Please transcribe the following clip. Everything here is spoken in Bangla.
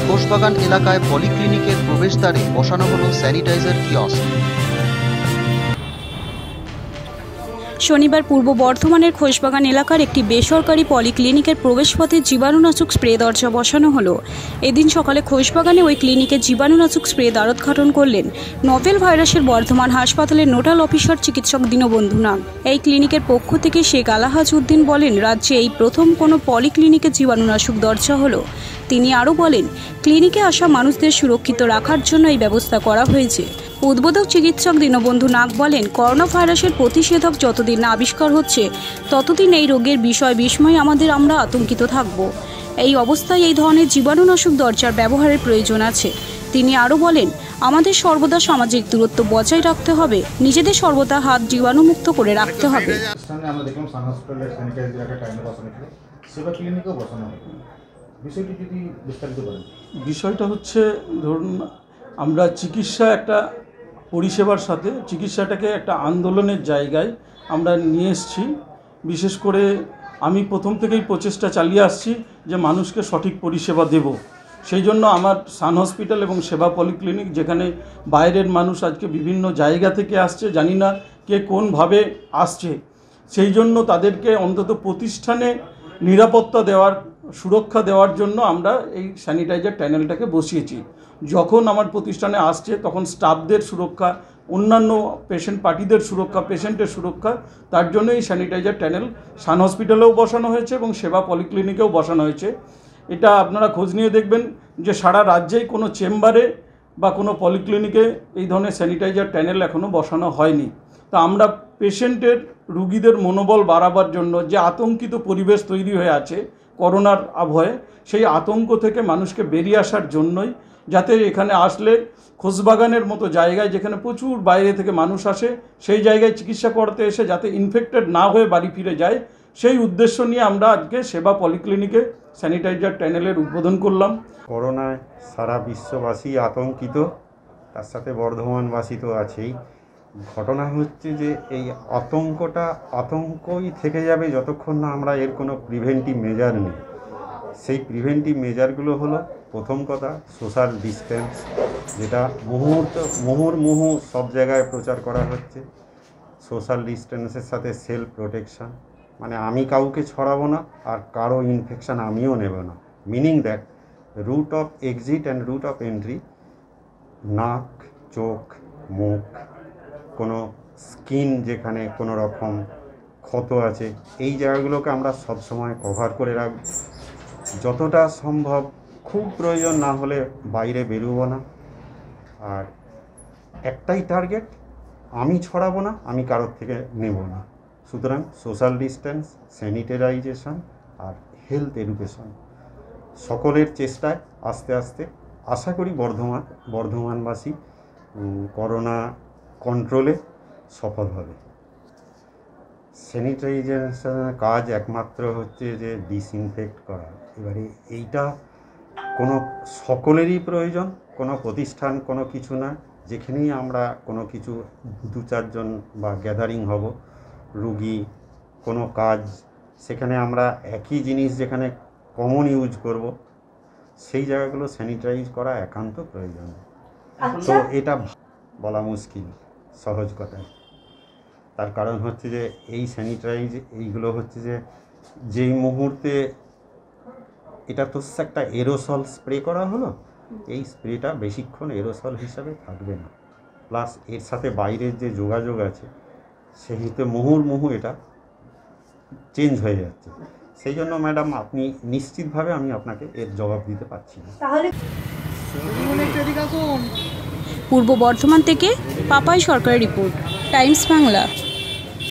ঘোষবাগান এলাকায় পলিক্লিনিকের প্রবেশদ্বারে বসানো হলো স্যানিটাইজার কিয়স্ক। শনিবার পূর্ব বর্ধমানের ঘোষবাগান এলাকার একটি বেসরকারি পলিক্লিনিকের প্রবেশপথে জীবাণুনাশক স্প্রে দরজা বসানো হলো। এদিন সকালে ঘোষবাগানে ওই ক্লিনিকে জীবাণুনাশক স্প্রে দ্বারোদ্ঘাটন করলেন নভেল ভাইরাসের বর্ধমান হাসপাতালের নোডাল অফিসার চিকিৎসক দীনবন্ধু নাগ। এই ক্লিনিকের পক্ষ থেকে শেখ আলাহাজ উদ্দিন বলেন, রাজ্যে এই প্রথম কোনো পলিক্লিনিকে জীবাণুনাশক দরজা হলো। তিনি আরও বলেন, ক্লিনিকে আসা মানুষদের সুরক্ষিত রাখার জন্য এই ব্যবস্থা করা হয়েছে। উদ্বোধক চিকিৎসক দীনবন্ধু নাগ বলেন, করোনা ভাইরাসের প্রতিষেধক যতদিন না আবিষ্কার হচ্ছে ততদিন এই রোগের বিস্ময়ে আমরা আতঙ্কিত থাকব। এই অবস্থায় এই ধরনের জীবাণুনাশক দরজার ব্যবহারের প্রয়োজন আছে। তিনি আরও বলেন, আমাদের সর্বদা সামাজিক দূরত্ব বজায় রাখতে হবে, নিজেদের সর্বদা হাত জীবাণুমুক্ত করে রাখতে হবে। বিষয়টা হচ্ছে, ধরুন আমরা চিকিৎসা একটা পরিষেবার সাথে চিকিৎসাটাকে একটা আন্দোলনের জায়গায় আমরা নিয়ে এসেছি। বিশেষ করে আমি প্রথম থেকেই প্রচেষ্টা চালিয়ে আসছি যে মানুষকে সঠিক পরিষেবা দেব। সেই জন্য আমার সান হসপিটাল এবং সেবা পলিক্লিনিক, যেখানে বাইরের মানুষ আজকে বিভিন্ন জায়গা থেকে আসছে, জানি না কে কোনভাবে আসছে, সেই জন্য তাদেরকে অন্তত প্রতিষ্ঠানে নিরাপত্তা দেওয়ার, সুরক্ষা দেওয়ার জন্য আমরা এই স্যানিটাইজার ট্যানেলটাকে বসিয়েছি। যখন আমার প্রতিষ্ঠানে আসছে তখন স্টাফদের সুরক্ষা, অন্যান্য পেশেন্ট পার্টিদের সুরক্ষা, পেশেন্টের সুরক্ষা, তার জন্য এই স্যানিটাইজার ট্যানেল সান হসপিটালেও বসানো হয়েছে এবং সেবা পলিক্লিনিকেও বসানো হয়েছে। এটা আপনারা খোঁজ নিয়ে দেখবেন যে সারা রাজ্যেই কোনো চেম্বারে বা কোনো পলিক্লিনিকে এই ধরনের স্যানিটাইজার ট্যানেল এখনও বসানো হয়নি। তা আমরা পেশেন্টের, রুগীদের মনোবল বাড়াবার জন্য যে আতঙ্কিত পরিবেশ তৈরি হয়ে আছে করোনার আবহে, সেই আতঙ্ক থেকে মানুষকে বেরিয়ে আসার জন্যই, যাতে এখানে আসলে ঘোষবাগানের মতো জায়গায় যেখানে প্রচুর বাইরে থেকে মানুষ আসে, সেই জায়গায় চিকিৎসা করতে এসে যাতে ইনফেক্টেড না হয়ে বাড়ি ফিরে যায়, সেই উদ্দেশ্য নিয়ে আমরা আজকে সেবা পলিক্লিনিকে স্যানিটাইজার ট্যানেলের উদ্বোধন করলাম। করোনায় সারা বিশ্ববাসী আতঙ্কিত, তার সাথে বর্ধমানবাসী তো আছেই। ঘটনা হচ্ছে যে এই আতঙ্কই থেকে যাবে যতক্ষণ না আমরা এর কোনো প্রিভেন্টিভ মেজার নিই। সেই প্রিভেন্টিভ মেজারগুলো হলো, প্রথম কথা সোশ্যাল ডিস্টেন্স, যেটা মুহুর্মুহু সব জায়গায় প্রচার করা হচ্ছে। সোশ্যাল ডিস্টেন্সের সাথে সেলফ প্রোটেকশান, মানে আমি কাউকে ছড়াবো না আর কারো ইনফেকশান আমিও নেব না। Meaning that root of exit and root of entry, নাক, চোখ, মুখ, কোনো স্কিন যেখানে কোনো রকম ক্ষত আছে, এই জায়গাগুলোকে আমরা সবসময় কভার করে রাখব। যতটা সম্ভব খুব প্রয়োজন না হলে বাইরে বেরোবো না। আর একটাই টার্গেট, আমি ছড়াবো না, আমি কারোর থেকে নেব না। সুতরাং সোশ্যাল ডিস্টেন্স, স্যানিটাইজেশন আর হেলথ এডুকেশন, সকলের চেষ্টায় আস্তে আস্তে আশা করি বর্ধমানবাসী করোনা কন্ট্রোলে সফল হবে। স্যানিটাইজেশনের কাজ একমাত্র হচ্ছে যে ডিসইনফেক্ট করা। এবারে এইটা কোনো সকলেরই প্রয়োজন, কোনো প্রতিষ্ঠান কোনো কিছু না। যেখানেই আমরা কোনো কিছু 2-4 জন বা গ্যাদারিং হব, রুগী, কোনো কাজ, সেখানে আমরা একই জিনিস যেখানে কমন ইউজ করব, সেই জায়গাগুলো স্যানিটাইজ করা একান্ত প্রয়োজন। তো এটা বলা মুশকিল সহজ কথায়। তার কারণ হচ্ছে যে এই এইগুলো হচ্ছে যে যেই মুহূর্তে এটা তো একটা এরোসল স্প্রে করা হলো, এই স্প্রেটা বেশিক্ষণ এরোসল হিসাবে থাকবে না। প্লাস এর সাথে বাইরের যে যোগাযোগ আছে, সেহেতু মুহুর্মুহু এটা চেঞ্জ হয়ে যাচ্ছে। সেই জন্য ম্যাডাম, আপনি নিশ্চিতভাবে আমি আপনাকে এর জবাব দিতে পারছি না। পূর্ব বর্ধমান থেকে পাপাই সরকারের রিপোর্ট, টাইমস বাংলা।